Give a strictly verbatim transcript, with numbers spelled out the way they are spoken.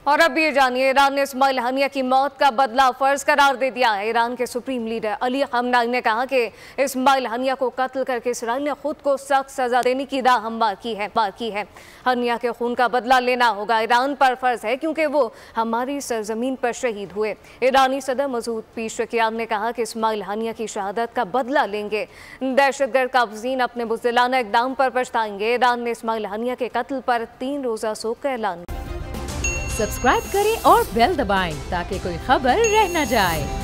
और अब ये जानिए, ईरान ने इस्माइल हनिया की मौत का बदला फर्ज करार दे दिया है। ईरान के सुप्रीम लीडर अली खamenei ने कहा कि इस्माइल हनिया को कत्ल करके इसराइल ने खुद को सख्त सजा देने की राह हमवार की है बार की है हनिया के खून का बदला लेना होगा, ईरान पर फर्ज है क्योंकि वो हमारी सरजमीन पर शहीद हुए। ईरानी सदर मसूद पेशेकियान ने कहा कि इस्माइल हनिया की शहादत का बदला लेंगे, दहशतगर्द काबजीन अपने बुज़दिलाना इक़दाम पर पछताएंगे। ईरान ने इस्माइल हनिया के कत्ल पर तीन रोज़ा शोक का ऐलान। सब्सक्राइब करें और बेल दबाएं ताकि कोई खबर रह न जाए।